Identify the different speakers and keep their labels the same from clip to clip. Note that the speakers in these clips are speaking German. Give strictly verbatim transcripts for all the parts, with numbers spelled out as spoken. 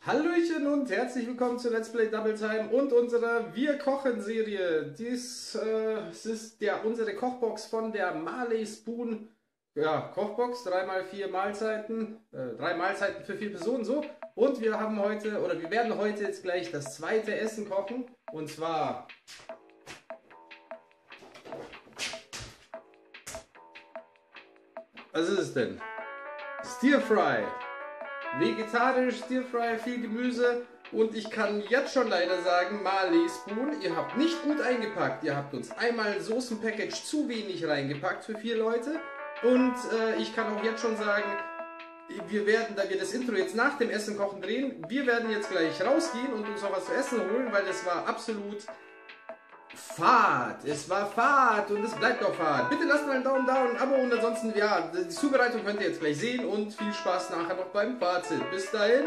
Speaker 1: Hallöchen und herzlich willkommen zu Let's Play Double Time und unserer Wir kochen Serie. Dies äh, es ist ja unsere Kochbox von der Marley Spoon. Ja, Kochbox, drei mal vier Mahlzeiten, äh, drei Mahlzeiten für vier Personen so. Und wir haben heute, oder wir werden heute jetzt gleich das zweite Essen kochen. Und zwar, was ist es denn? Stir Fry. Vegetarisch, Stir-Fry, viel Gemüse und ich kann jetzt schon leider sagen, Marley Spoon, ihr habt nicht gut eingepackt. Ihr habt uns einmal Soßen-Package zu wenig reingepackt für vier Leute und äh, ich kann auch jetzt schon sagen, wir werden, da wir das Intro jetzt nach dem Essen kochen drehen, wir werden jetzt gleich rausgehen und uns noch was zu essen holen, weil es war absolut Fahrt. Es war Fahrt und es bleibt auch Fahrt. Bitte lasst mal einen Daumen da und ein Abo und ansonsten, ja, die Zubereitung könnt ihr jetzt gleich sehen und viel Spaß nachher noch beim Fazit. Bis dahin.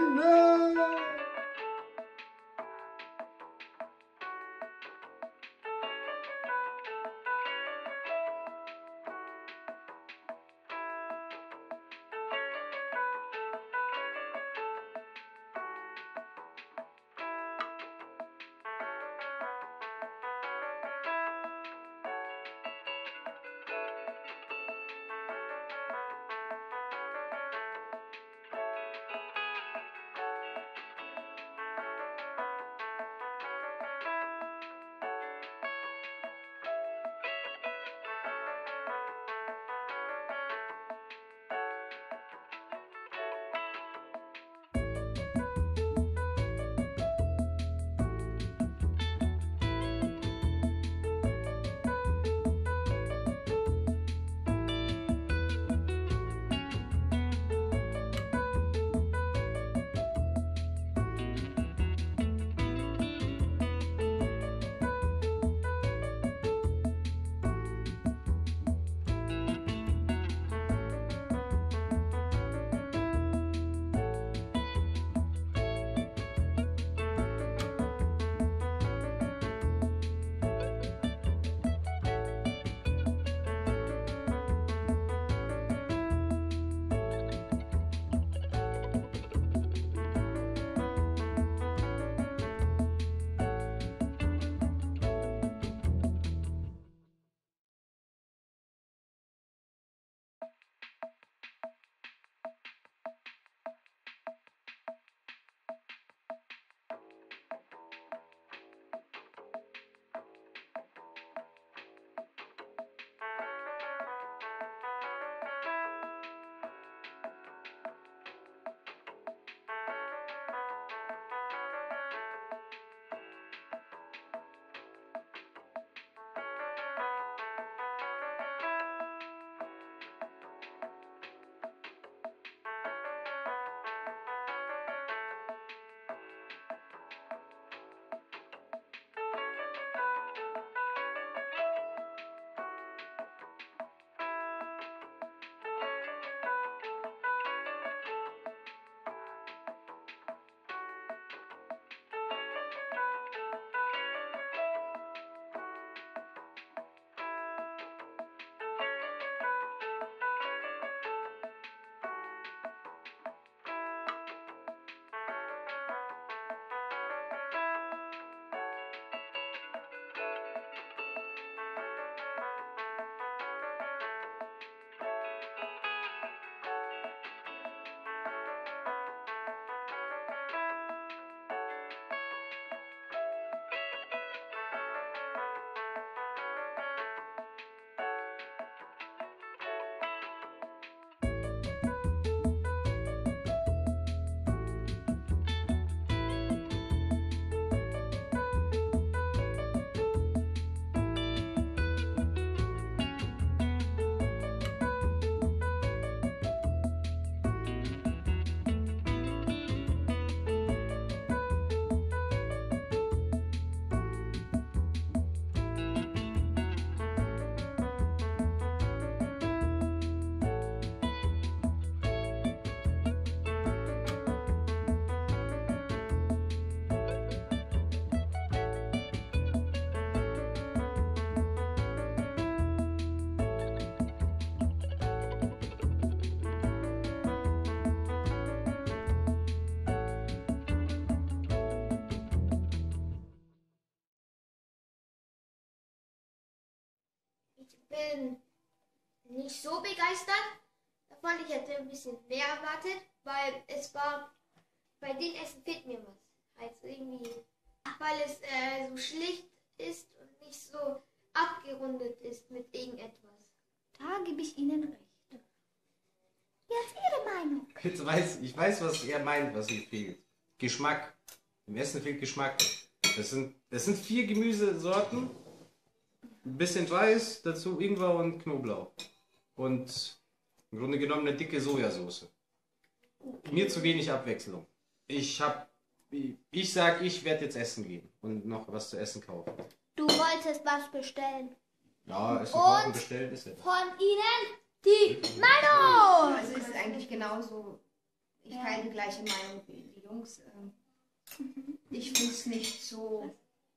Speaker 2: bin nicht so begeistert davon. Ich hätte ein bisschen mehr erwartet, weil es war, bei dem Essen fehlt mir was. Also irgendwie, weil es äh, so schlicht ist und nicht so abgerundet ist mit irgendetwas.
Speaker 3: Da gebe ich Ihnen recht. Jetzt Ihre Meinung.
Speaker 1: Jetzt weiß, ich weiß, was er meint, was ihm fehlt. Geschmack. Im Essen fehlt Geschmack. Das sind, das sind vier Gemüsesorten. Ein bisschen Reis, dazu Ingwer und Knoblauch. Und im Grunde genommen eine dicke Sojasauce. Mir zu wenig Abwechslung. Ich hab, ich sag, ich werde jetzt essen gehen und noch was zu essen kaufen.
Speaker 3: Du wolltest was bestellen.
Speaker 1: Ja, Essen kaufen bestellen ist ja.
Speaker 3: Von Ihnen die Meinung.
Speaker 4: Also es ist eigentlich genauso. Ich teile die gleiche Meinung wie die Jungs. Ähm, Ich finde es nicht so.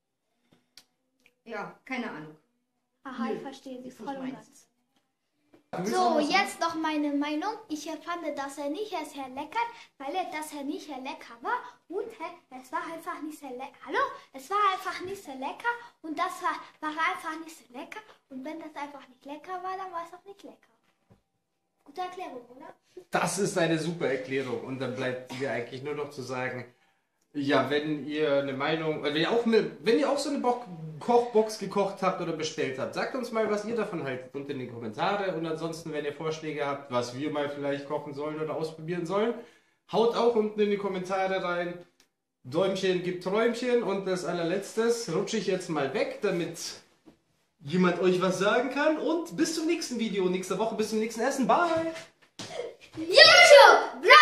Speaker 4: Ja, keine Ahnung.
Speaker 3: Aha, ich
Speaker 4: Nö,
Speaker 3: verstehe Sie
Speaker 4: ist
Speaker 3: voll
Speaker 4: nicht
Speaker 3: und
Speaker 4: meins.
Speaker 3: ganz.
Speaker 1: Du willst
Speaker 3: So,
Speaker 1: noch was sagen?
Speaker 3: jetzt noch meine Meinung. Ich fand, dass er nicht sehr lecker, weil er, dass er nicht sehr lecker war. Und hä, es war einfach nicht sehr lecker. Hallo? Es war einfach nicht sehr lecker. Und das war, war einfach nicht so lecker. Und wenn das einfach nicht lecker war, dann war es auch nicht lecker. Gute Erklärung, oder?
Speaker 1: Das ist eine super Erklärung. Und dann bleibt mir eigentlich nur noch zu sagen, ja, wenn ihr eine Meinung, wenn ihr auch, eine, wenn ihr auch so eine Bo Kochbox gekocht habt oder bestellt habt, sagt uns mal, was ihr davon haltet unten in die Kommentare. Und ansonsten, wenn ihr Vorschläge habt, was wir mal vielleicht kochen sollen oder ausprobieren sollen, haut auch unten in die Kommentare rein. Däumchen gibt Träumchen. Und das allerletztes rutsche ich jetzt mal weg, damit jemand euch was sagen kann. Und bis zum nächsten Video, nächste Woche, bis zum nächsten Essen. Bye!
Speaker 3: YouTube!